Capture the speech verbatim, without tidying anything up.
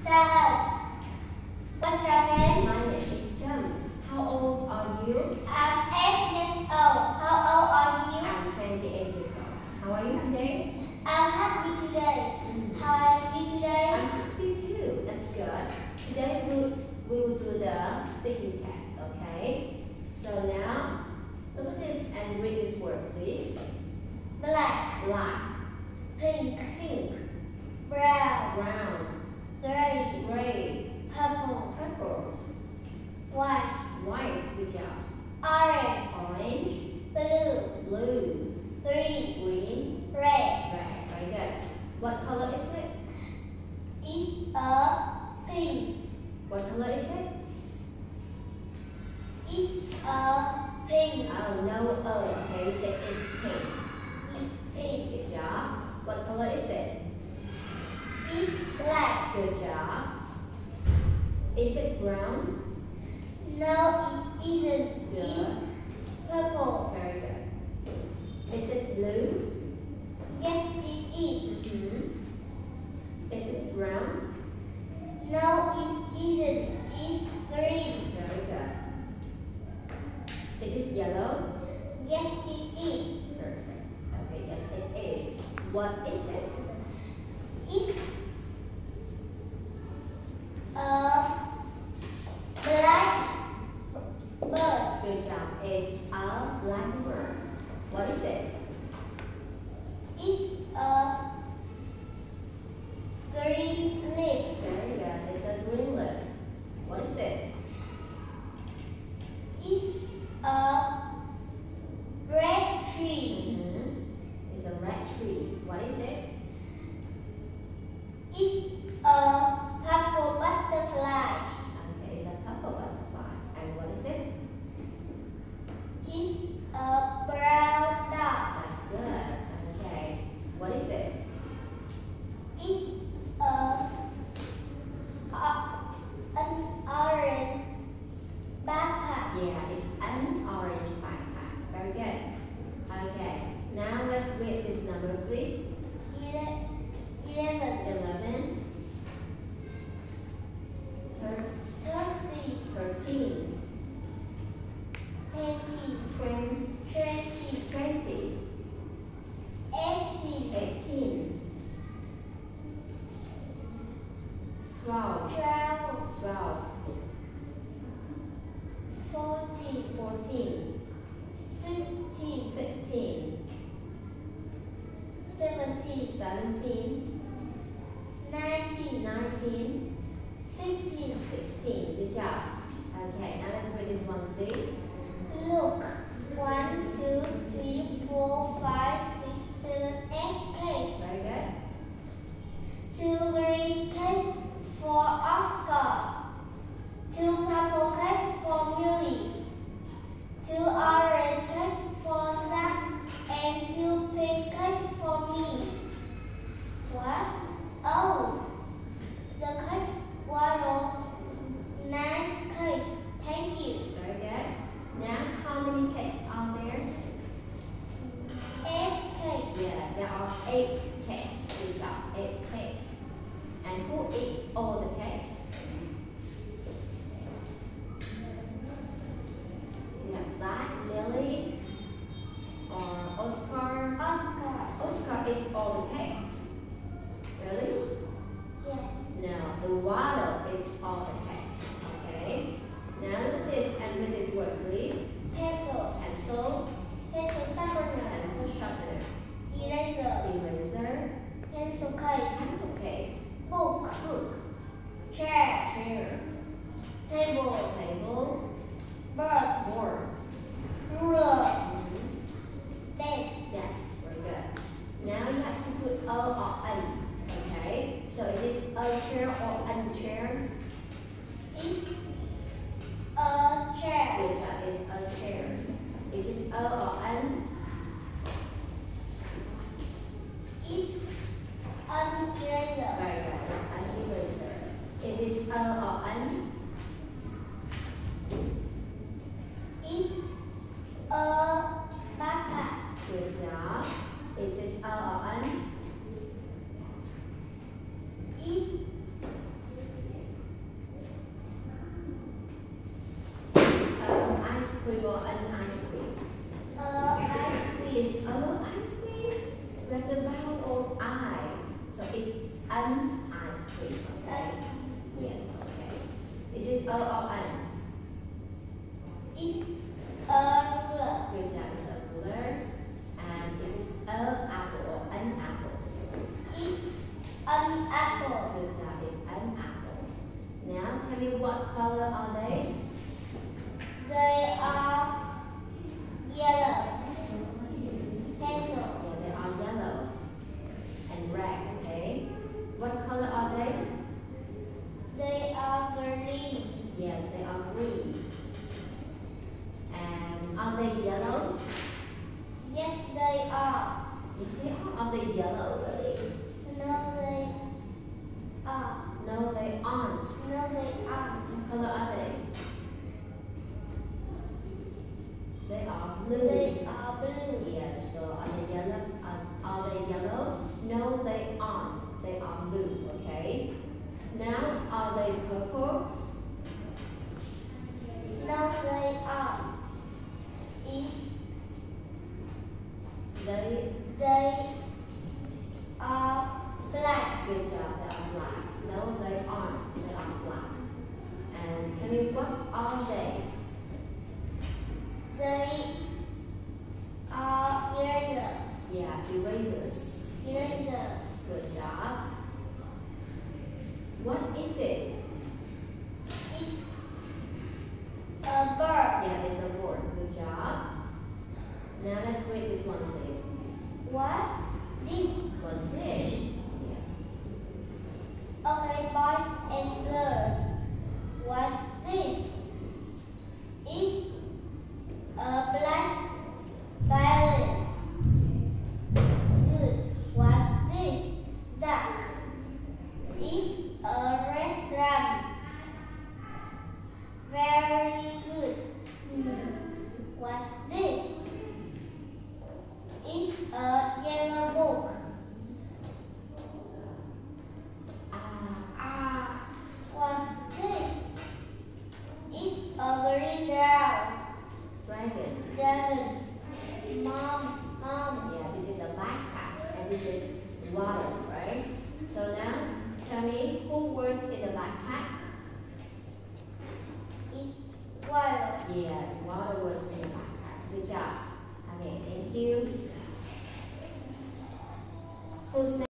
Seven. What's your name? My name is Jem. How old are you? I'm eight years old. How old are you? I'm twenty-eight years old. How are you today? I'm happy today. Mm. How are you today? I'm happy too. That's good. Today we, we will do the speaking test, okay? So now, look at this and read this word, please. Black, Black, pink, pink, brown, brown, gray, gray, purple, purple, white, white, good job. orange, Orange, blue, blue, green, green, red. red. Very good. What color is it? It's a pink. What color is it? It's a pink. Oh, no O. Okay, so it's pink. It's pink. Good job. What color is it? It's black. Good job. Is it brown? No, it isn't. Good. It's purple. Very good. Is it blue? Yes, it is. Mm-hmm. Is it brown? No, it isn't. It's green. Very good. It is yellow? Yes, it is. Perfect. Okay, yes, it is. What is it? It's a black bird. Good job. It's a blackbird. What is it? It's a green leaf. Very good. It's a green leaf. What is it? It's a red tree. Mm-hmm. It's a red tree. What is it? It's a purple butterfly. Okay, it's a purple butterfly. And what is it? It's a brown dog. That's good. Okay. What is it? It's a, a an orange backpack. Yeah, it's an orange backpack. Very good. Okay. Now let's read this number, please. Ele- Eleven. Eleven. Thir- Thirty. Thirteen. Twenty. Twen- Twenty. Twenty. Eighteen. Eighteen. Twelve. Twelve. Twelve. Fourteen. Fourteen. Fifteen. Fifteen. Seventeen. Seventeen. Nineteen. Nineteen. Sixteen. Sixteen. Good job. Okay, now let's read this one, please. Look. One, two, three, four, five, six, seven, eight cakes. Very good. Two green cakes for Oscar. Two purple cakes for Millie. Two orange cakes for Zach. And two pink cakes for me. What? Oh, the cakes were nice cakes. Thank you. Very good. Now, how many cakes are there? Eight cakes. Yeah, there are eight cakes. Good job. Eight cakes. And who eats all the cakes? We have Zach, Millie, or Oscar. Oscar. Oscar eats all the cakes. Really? Yeah. No, the water eats all the cakes. Okay. Now look at this and read this word, please. Pencil. Pencil, Pencil sharpener. pencil sharpener, Eraser. eraser, Pencil case. pencil case, Book. book, Chair. chair, Table. table, Bird. board. Ruler. Mhm. Desk. Yes, very good. Now you have to put O or N. Okay, so it is a chair or an chair. It's a chair. Good job, it's a chair. Is this O or N? It's an eraser. Very good, it's an eraser. It is O or N? It's a backpack. Good job. Is this O or N? It's an ice cream. Okay. Yes. Okay. This is O or N. It's a ruler. Good job. It's a ruler. And this is a apple or an apple. It's an apple. Good job. It's an apple. Now tell me what color are they? They are yellow. Pencil. Yeah, they are yellow and red. Okay. What color are they? They are green. Yes, they are green. And are they yellow? Yes, they are. Yes, they are. Are they yellow, really? No, they are. No, they aren't. No, they aren't. What color are they? They are blue. They are blue. Yes, so are they yellow? Are, are they yellow? No, they aren't. They are blue, okay? Now, are they purple? No, they are. If They, they are black. good job, they are black. No, they aren't. They are black. And tell me, what are they? They are eraser. Yeah, erasers. Erasers. Good job. What is it? It's a bird. Yeah, it's a word. Good job. Now let's read this one, please. What's this? What's this? Yes. Okay, boys and girls. What's this? It's a black violin. Good. What's this? Duck. It's a red drum. Very good. Hmm. What's this? It's a yellow book. Ah, Ah, what's this? It's a green dragon. dragon. Dragon. Mom, mom. Yeah, this is a backpack and this is water, right? So now, tell me who works in the backpack? It's water. Yes, water works in the backpack. Good job. Okay, thank you. Who's next?